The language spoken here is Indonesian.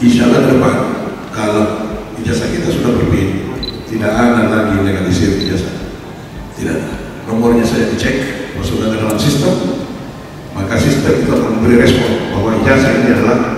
insya Allah ke depan kalau ijazah kita sudah berbeda, tidak ada lagi legalisir ijazah, tidak ada. Nomornya saya dicek, kalau sudah ada dalam sistem, maka sistem itu akan memberi respon bahwa ijazah ini adalah